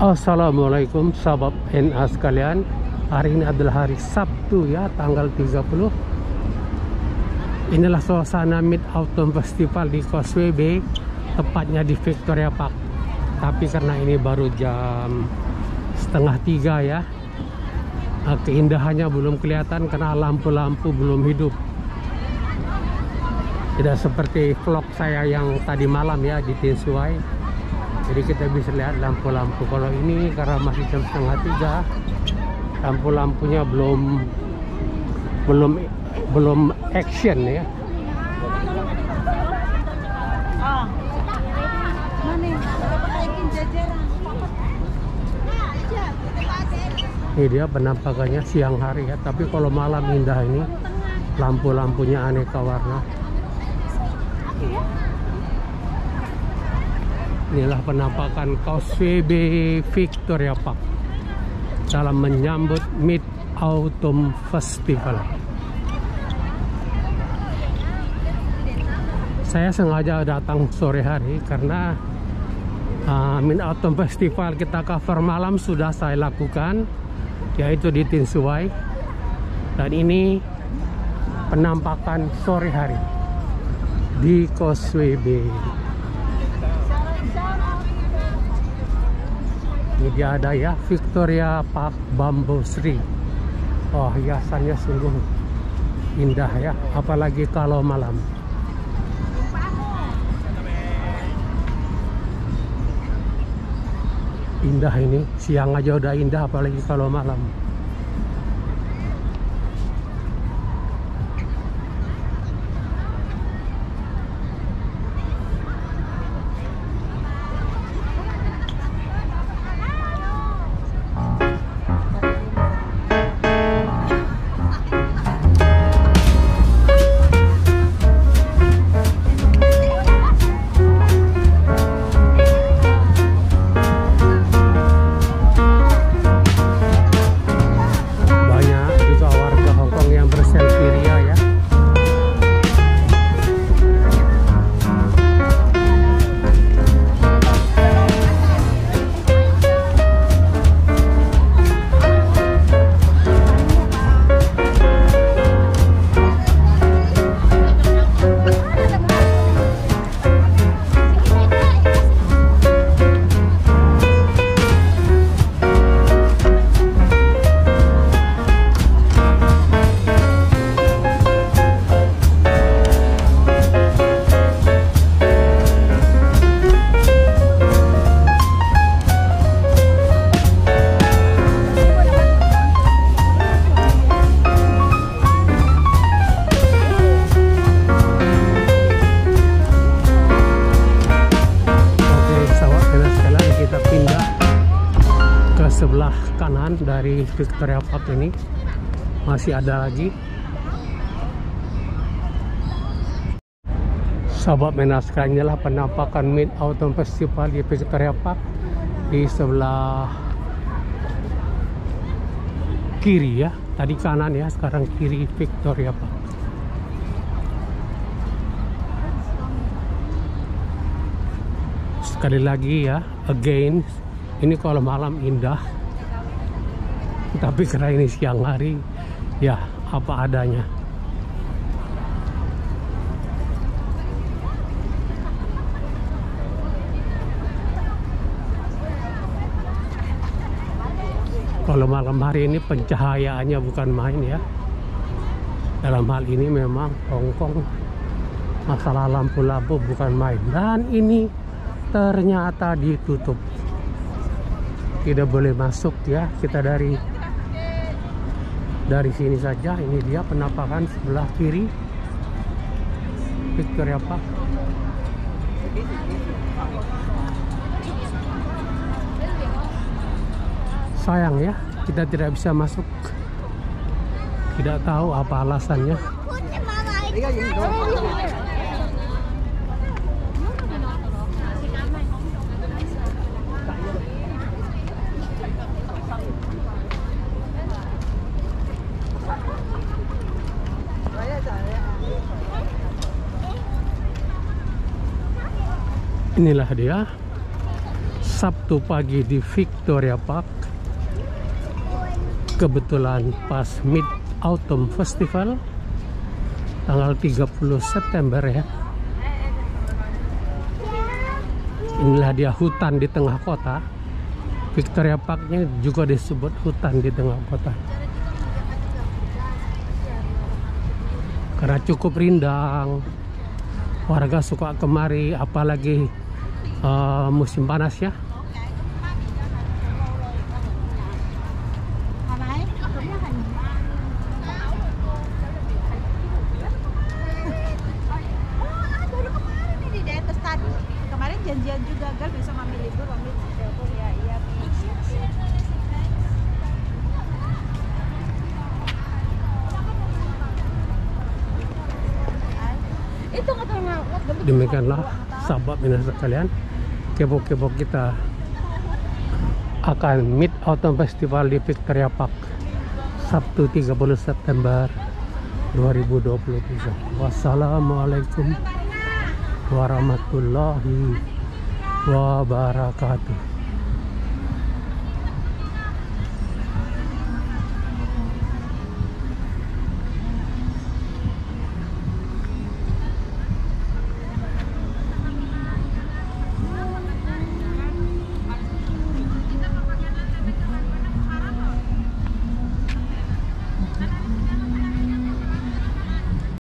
Assalamualaikum sahabat NA sekalian. Hari ini adalah hari Sabtu ya, tanggal 30. Inilah suasana Mid Autumn Festival di Causeway Bay, tepatnya di Victoria Park. Tapi karena ini baru jam setengah 3 ya, keindahannya belum kelihatan karena lampu-lampu belum hidup. Tidak seperti vlog saya yang tadi malam ya di Tinsui. Jadi kita bisa lihat lampu-lampu. Kalau ini karena masih jam setengah 3, lampu-lampunya belum action ya. Ini dia penampakannya siang hari ya. Tapi kalau malam indah ini, lampu-lampunya aneka warna. Inilah penampakan Causeway Bay Victoria Park dalam menyambut Mid Autumn Festival. Saya sengaja datang sore hari karena Mid Autumn Festival kita cover malam sudah saya lakukan, yaitu di Tinsui. Dan ini penampakan sore hari di Causeway Bay. Ini dia ada ya, Victoria Park Bamboo Tree. Oh, hiasannya sungguh indah ya, apalagi kalau malam. Indah ini, siang aja udah indah, apalagi kalau malam. Sebelah kanan dari Victoria Park ini masih ada lagi. Sahabat menaskan, inilah penampakan Mid Autumn Festival di Victoria Park. Di sebelah kiri ya, tadi kanan ya, sekarang kiri Victoria Park. Sekali lagi ya, again, ini kalau malam indah, tapi karena ini siang hari, ya apa adanya. Kalau malam hari ini pencahayaannya bukan main ya. Dalam hal ini memang Hongkong masalah lampu-lampu bukan main. Dan ini ternyata ditutup. Tidak boleh masuk ya, kita dari sini saja. Ini dia penampakan sebelah kiri Victoria Park. Sayang ya, kita tidak bisa masuk. Tidak tahu apa alasannya. Inilah dia Sabtu pagi di Victoria Park. Kebetulan pas Mid Autumn Festival tanggal 30 September ya. Inilah dia hutan di tengah kota. Victoria Parknya juga disebut hutan di tengah kota karena cukup rindang. Warga suka kemari, apalagi musim panas ya. Kemarin janjian juga Gal bisa ngambil libur, ambil telepon ya. Iya. Itu Demikianlah sahabat minat sekalian, kepo-kepo kita akan Mid Autumn Festival di Victoria Park Sabtu 30 September 2023. Wassalamualaikum warahmatullahi wabarakatuh.